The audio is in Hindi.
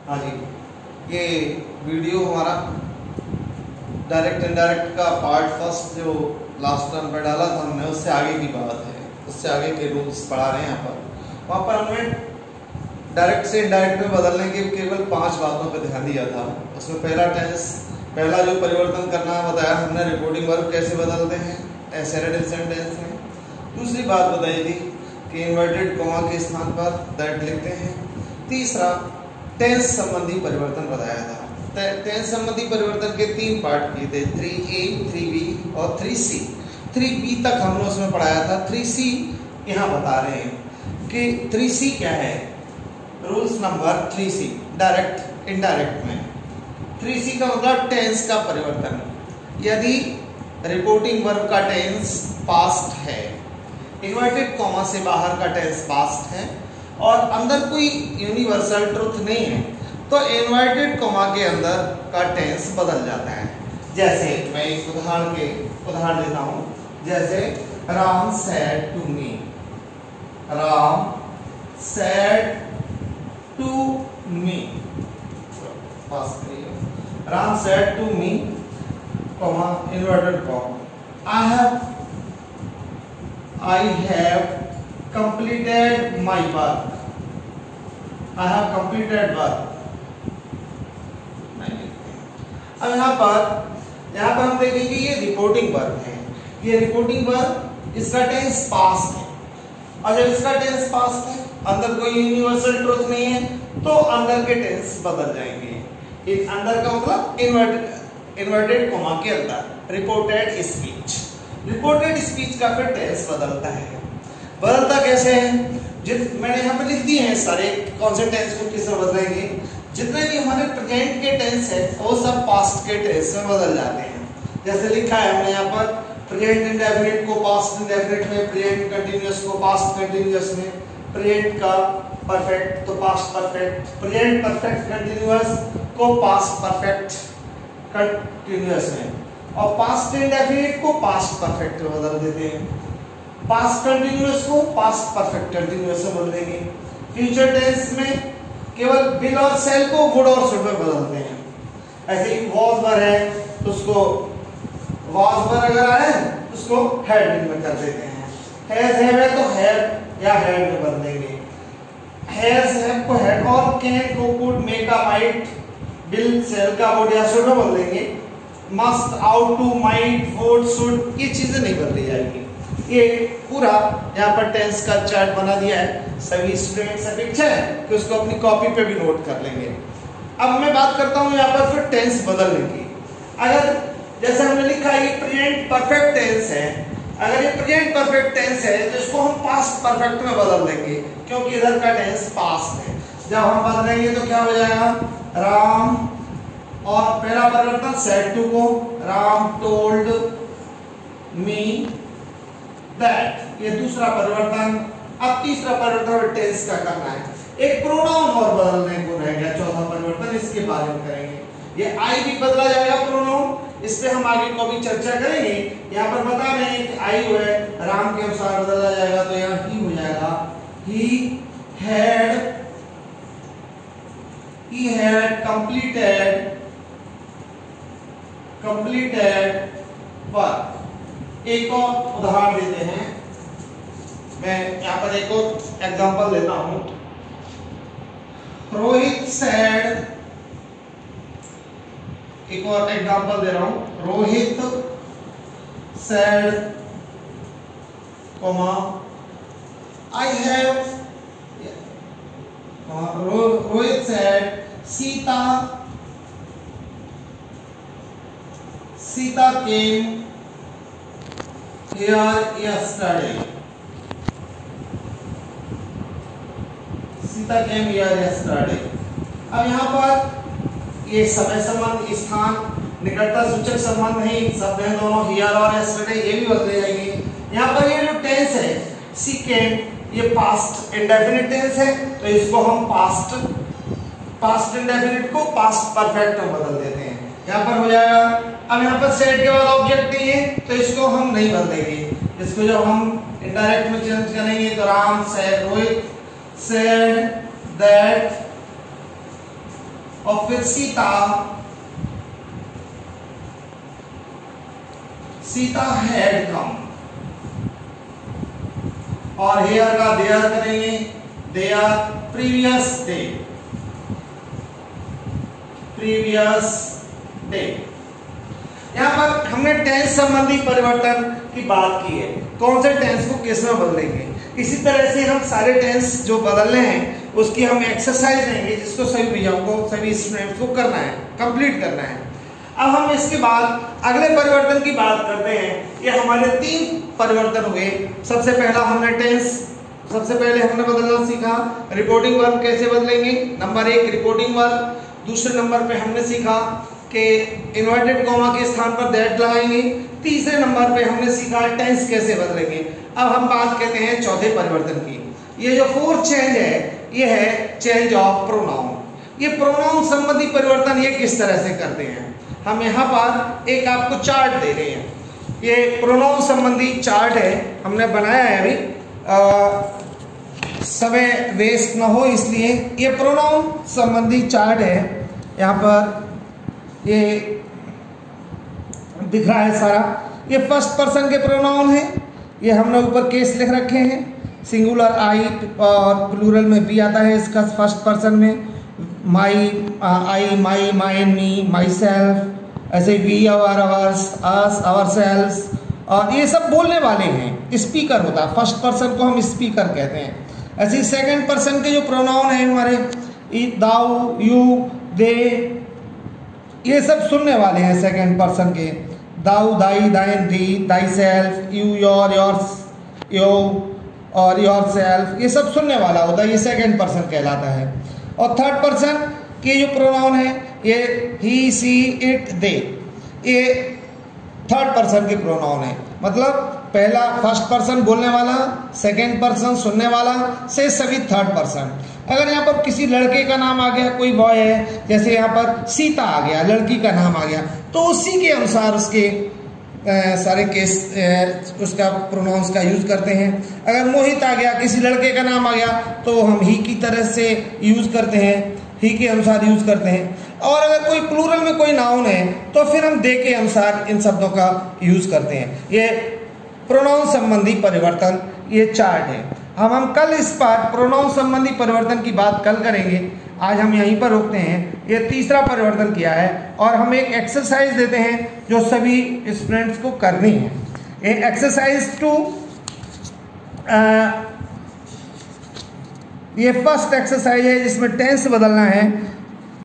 हाँ जी, ये वीडियो हमारा डायरेक्ट इनडायरेक्ट का पार्ट फर्स्ट जो लास्ट टर्म पे डाला था हमने, उससे आगे की बात है, उससे आगे के रूल्स पढ़ा रहे हैं यहाँ पर। वहाँ पर हमने डायरेक्ट से इनडायरेक्ट में बदलने के केवल 5 बातों पर ध्यान दिया था। उसमें पहला जो परिवर्तन करना है बताया हमने, रिपोर्टिंग वर्ब कैसे बदलते हैं एसेरेंट टेंस में। दूसरी बात बताई थी कि इन्वर्टेड कॉमा के स्थान पर दैट लिखते हैं। तीसरा टेंस संबंधी परिवर्तन बताया था। टेंस संबंधी परिवर्तन के 3 पार्ट किए थे, 3A, 3B और 3C। 3B तक हमने उसमें पढ़ाया था। 3C यहाँ बता रहे हैं कि 3C क्या है। Rules number 3C direct indirect में 3C का मतलब टेंस का परिवर्तन। यदि रिपोर्टिंग वर्ब का टेंस पास्ट है, इन्वर्टेड कॉमा से बाहर का टेंस पास्ट है और अंदर कोई यूनिवर्सल ट्रुथ नहीं है, तो इन्वर्टेड कॉमा के अंदर का टेंस बदल जाता है। जैसे मैं एक उदाहरण देता हूं, जैसे Ram said to me, Ram said to me, Ram said to me, comma inverted comma, I have completed my work. I have completed work. अब यहाँ पर हम देखेंगे ये रिपोर्टिंग वर्ब है। ये रिपोर्टिंग वर्ब इसका टेंस पास्ट है, और जब इसका टेंस पास्ट है, अंदर कोई यूनिवर्सल ट्रुथ नहीं है, तो अंदर के टेंस बदल जाएंगे। इस अंदर का मतलब इन्वर्टेड कॉमा के अंदर रिपोर्टेड स्पीच। रिपोर्टेड स्पीच का फिर टेंस बदलता है। बदलता कैसे है? मैंने यहाँ पे लिख दिए हैं सारे कौन से टेंस को किस तरह बदलेंगे। जितने भी हमारे प्रेजेंट के टेंस है वो सब पास्ट के टेंस में बदल जाते हैं। जैसे लिखा है हमने यहाँ पर, प्रेजेंट इंडेफिनिट को पास्ट इंडेफिनिट में, प्रेजेंट कंटिन्यूअस को पास्ट कंटिन्यूअस में, प्रेजेंट का परफेक्ट तो past perfect, present perfect continuous को पास्ट परफेक्ट कंटिन्यूअस में, और पास्ट इंडेफिनिट को पास्ट परफेक्ट में बदल देते हैं। पास्ट कंटिन्यूअस को पास्ट परफेक्ट कंटिन्यूअस में बदल देंगे। फ्यूचर टेंस में केवल विल और शैल को वुड और शुड में बदलते हैं। ऐसे ही वॉज वर है तो उसको वॉज वर अगर आए उसको हैड में कर देते हैं। हैज हैव है तो हैड या हैड में बदल देंगे। हैज हैव को हैड और कैन को could make a might will shall का वुड या शुड में बदल देंगे। Must ought to might would should ये चीजें नहीं बदली जाएगी। ये पूरा यहाँ पर टेंस का चार्ट बना दिया है। सभी स्टूडेंट्स अपेक्षा है कि उसको अपनी कॉपी पे भी नोट कर लेंगे। अब मैं बात करता हूँ यहाँ पर फिर टेंस बदलने की। अगर जैसे हमने लिखा है ये प्रेजेंट परफेक्ट टेंस है, अगर ये प्रेजेंट परफेक्ट टेंस है तो इसको हम पास्ट परफेक्ट में बदल देंगे, क्योंकि इधर का टेंस पास्ट है। जब हम बदलेंगे तो क्या हो जाएगा, राम और पहला परिवर्तन सेड टू को राम टोल्ड मी दैट, ये दूसरा परिवर्तन। अब तीसरा परिवर्तन टेंस का करना है। एक प्रोनाउन और बदलने को रह गया, चौथा परिवर्तन, इसके बारे में करेंगे। ये आई भी बदला जाएगा प्रोनाउन, इस पे हम आगे को भी चर्चा करेंगे। यहाँ पर बता रहे हैं कि आई जो है राम के अनुसार बदला जाएगा, तो यहाँ ही हो जाएगा he had completed work। एक और उदाहरण देते हैं, मैं यहाँ पर एक और एग्जांपल देता हूं। रोहित said, एक और एग्जांपल दे रहा हूं, Rohit said, I have, Rohit said, Sita came here yesterday. Sita came here yesterday। अब यहाँ पर ये समय संबंध, स्थान, निकटता सूचक संबंध नहीं, शब्द हैं दोनों here और yesterday, ये भी बदले जाएंगे। यहाँ पर ये जो टेंस है she came, ये पास्ट इंडेफिनिट टेंस है, तो इसको हम पास्ट इंडेफिनिट को पास्ट परफेक्ट में बदल देते हैं। यहाँ पर हो जाएगा। अब यहाँ पर सेड के बाद ऑब्जेक्ट नहीं है, तो इसको हम नहीं बदलेंगे। इसको जब हम इनडायरेक्ट में चेंज करेंगे तो Ram said, Rohit said that और फिर सीता हैड कम, और हेयर का देयर करेंगे, देयर प्रीवियस डे। यहां पर हमने टेंस संबंधी परिवर्तन की बात की है, कौन से टेंस को किस में बदलेंगे। इसी तरह से हम सारे टेंस जो बदलने हैं उसकी हम एक्सरसाइज देंगे, जिसको सभी भैयाओं को, सभी स्टूडेंट्स को करना है, कंप्लीट करना है। अब हम इसके बाद अगले परिवर्तन की बात करते हैं। ये हमारे 3 परिवर्तन हुए। सबसे पहले हमने बदलना सीखा रिपोर्टिंग वर्ब कैसे बदलेंगे। नंबर 1 रिपोर्टिंग वर्ब। दूसरे नंबर पे हमने सीखा कि इन्वर्टेड कॉमा के स्थान पर दैट लगाएंगे। तीसरे नंबर पे हमने सीखा टेंस कैसे बदलेंगे। अब हम बात करते हैं चौथे परिवर्तन की। ये जो 4th चेंज है ये है चेंज ऑफ प्रोनाउन। ये प्रोनाउन संबंधी परिवर्तन ये किस तरह से करते हैं, हम यहाँ पर एक आपको चार्ट दे रहे हैं। ये प्रोनाउन संबंधी चार्ट है, हमने बनाया है अभी, समय वेस्ट ना हो इसलिए ये प्रोनाउन संबंधी चार्ट है। यहाँ पर ये दिख रहा है सारा। ये फर्स्ट पर्सन के प्रोनाउन है, ये हमने ऊपर केस लिख रखे हैं। सिंगुलर आई और प्लूरल में बी आता है इसका फर्स्ट पर्सन में। My, I, my, mine, me, myself, ऐसे we, our, ours, us, ourselves, और ये सब बोलने वाले हैं, स्पीकर होता है। फर्स्ट पर्सन को हम स्पीकर कहते हैं। ऐसे सेकंड पर्सन के जो प्रोनाउन हैं हमारे दाऊ, यू, दे, ये सब सुनने वाले हैं सेकंड पर्सन के। Thou, thy, thine, thee, thyself, you, your, yours, you और योर सेल्फ, ये सब सुनने वाला होता है, ये सेकंड पर्सन कहलाता है। और थर्ड पर्सन के जो प्रोनाउन है ये ही, सी, इट, दे, ये थर्ड पर्सन के प्रोनाउन है। मतलब पहला फर्स्ट पर्सन बोलने वाला, सेकंड पर्सन सुनने वाला, से सभी थर्ड पर्सन। अगर यहाँ पर किसी लड़के का नाम आ गया, कोई बॉय है, जैसे यहाँ पर सीता आ गया, लड़की का नाम आ गया, तो उसी के अनुसार उसके सारे केस उसका प्रोनाउंस का यूज करते हैं। अगर मोहित आ गया, किसी लड़के का नाम आ गया, तो हम ही की तरह से यूज करते हैं, ही के अनुसार यूज करते हैं। और अगर कोई प्लूरल में कोई नाउन है तो फिर हम दे के अनुसार इन शब्दों का यूज करते हैं। ये प्रोनाउन संबंधी परिवर्तन ये चार्ट है। हम कल इस पर प्रोनाउन संबंधी परिवर्तन की बात कल करेंगे। आज हम यहीं पर रोकते हैं। ये तीसरा परिवर्तन किया है और हम एक एक्सरसाइज देते हैं जो सभी स्टूडेंट्स को करनी है। ये एक्सरसाइज 2, ये फर्स्ट एक्सरसाइज है जिसमें टेंस बदलना है।